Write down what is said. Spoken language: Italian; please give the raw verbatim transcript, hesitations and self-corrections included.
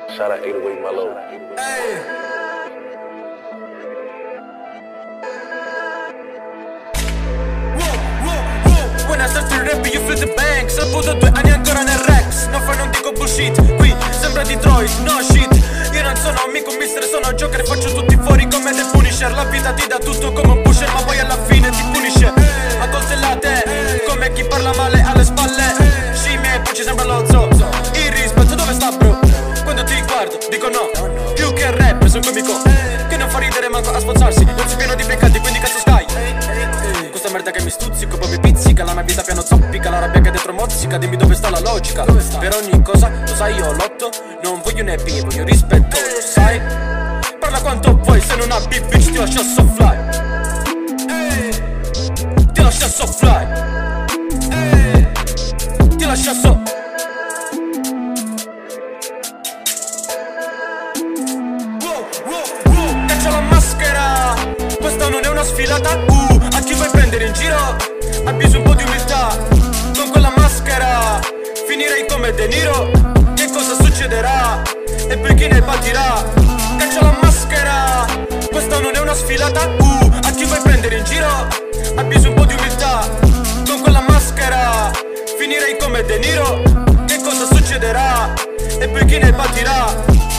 Shout out eight oh eight Mellow. Hey. When I start to rap you feel the bank. Saputo due anni ancora nel Rex. No fai non dico bullshit. Qui sembra Detroit, no shit. Io non sono mica un mister, sono Joker. Faccio tutti fuori come The Punisher. La vita ti dà tutto come un pusher, ma poi alla fine ti punisce a coltellate, come chi parla male alle spalle. Scimmie e poi ci sembra lo zoo. Il rispetto dove sta bro? Quando ti guardo dico no. Più che rap sono comico che non fa ridere manco a sforzarsi. Non si pieno di peccati quindi cazzo sky. Questa merda che mi stuzzica, poi mi pizzica. La mia vita piano zoppica, la rabbia che dentro mozzica. Dimmi dove sta la logica. Per ogni cosa, lo sai io lotto. Non voglio ne P, voglio rispetto, lo sai. Parla quanto vuoi, se non ha beat bitch ti lascia so fly. Ti lascia so fly. Ti lascia so. Caccia la maschera, questa non è una sfilata. Uh, a chi vuoi prendere in giro? Abbiso un po' di umiltà. Con quella maschera finirei come De Niro. Che cosa succederà? E poi chi ne patirà? Caccia la maschera, questa non è una sfilata. Uh, a chi vuoi prendere in giro? Abbiso un po' di umiltà. Con quella maschera finirei come De Niro. Che cosa succederà? E poi chi ne patirà?